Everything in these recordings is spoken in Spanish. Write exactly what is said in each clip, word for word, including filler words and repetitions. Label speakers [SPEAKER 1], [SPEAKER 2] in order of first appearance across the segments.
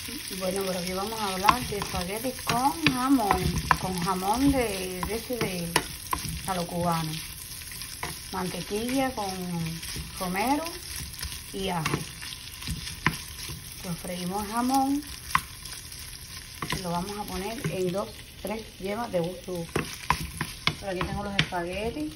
[SPEAKER 1] Bueno, por aquí vamos a hablar de espaguetis con jamón, con jamón de, de ese de a lo cubano, mantequilla con romero y ajo. Pues freímos el jamón y lo vamos a poner en dos, tres yemas de gusto. Por aquí tengo los espaguetis.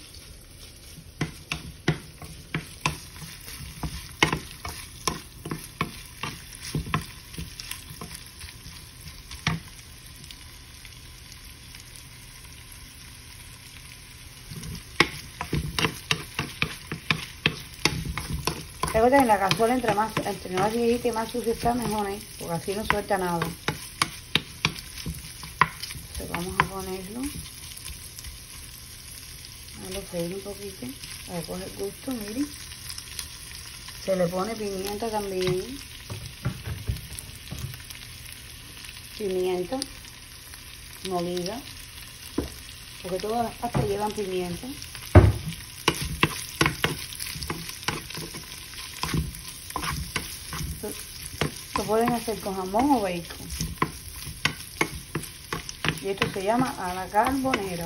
[SPEAKER 1] Recuerda que en la cazuela entre más, entre más viejita y más sucia está, mejor, ¿eh? Porque así no suelta nada. Entonces vamos a ponerlo. Vamos a freír un poquito para que coge el gusto, miren. Se le pone pimienta también. Pimienta molida. Porque todas las pastas llevan pimienta. Lo pueden hacer con jamón o bacon. Y esto se llama a la carbonera.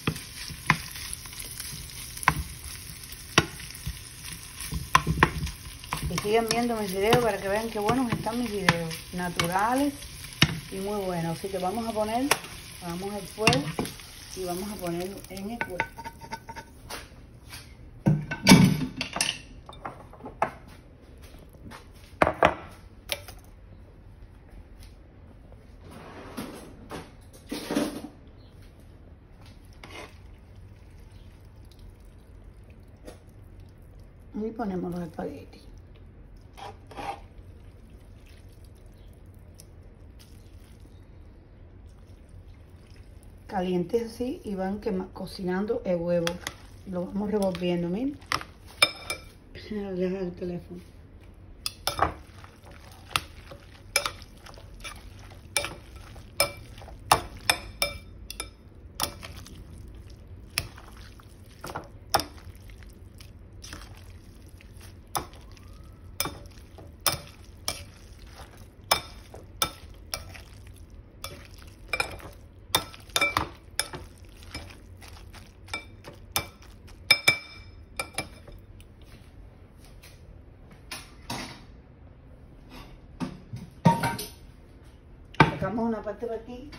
[SPEAKER 1] Y sigan viendo mis videos para que vean qué buenos están mis videos. Naturales y muy buenos. Así que vamos a poner, vamos al fuego y vamos a ponerlo en el fuego. Y ponemos los espaguetis. Calientes así y van quema, cocinando el huevo. Lo vamos revolviendo, miren. Deja el teléfono. Sacamos una parte de aquí.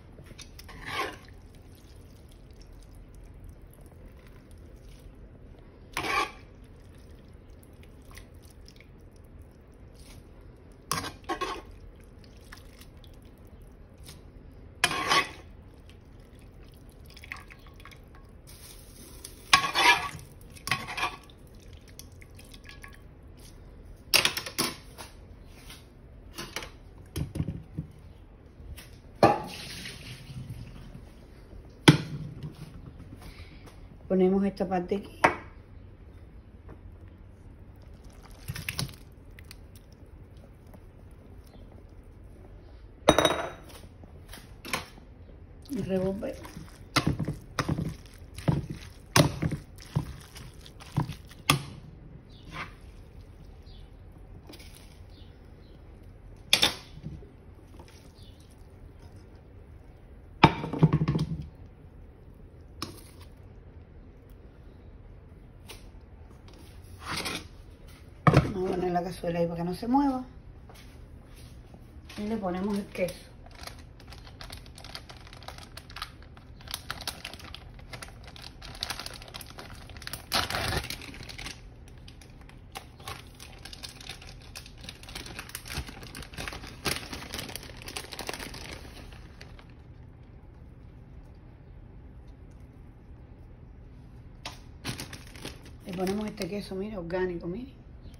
[SPEAKER 1] Ponemos esta parte aquí. Y revolvemos. Vamos a poner la cazuela ahí para que no se mueva. Y le ponemos el queso. Le ponemos este queso, mire, orgánico, mire.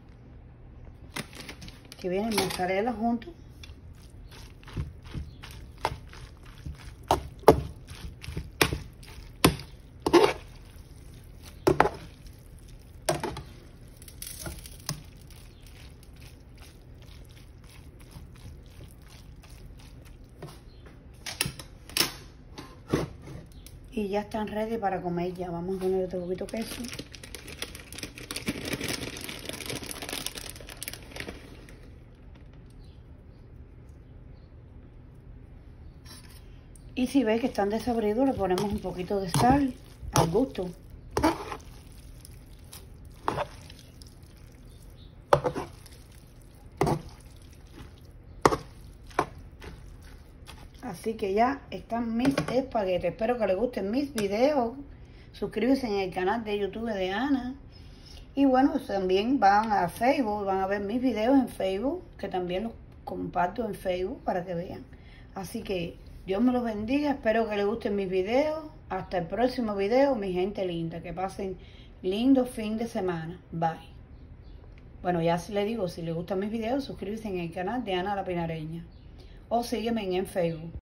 [SPEAKER 1] Que viene mozzarella junto. Y ya están ready para comer ya. Vamos a poner otro poquito de queso. Y si veis que están desabridos, le ponemos un poquito de sal al gusto. Así que ya están mis espaguetis. Espero que les gusten mis videos. Suscríbanse en el canal de YouTube de Ana. Y bueno, también van a Facebook, van a ver mis videos en Facebook, que también los comparto en Facebook para que vean. Así que Dios me los bendiga, espero que les gusten mis videos. Hasta el próximo video, mi gente linda. Que pasen lindo fin de semana. Bye. Bueno, ya les digo, si les gustan mis videos, suscríbanse en el canal de Ana la Pinareña. O sígueme en Facebook.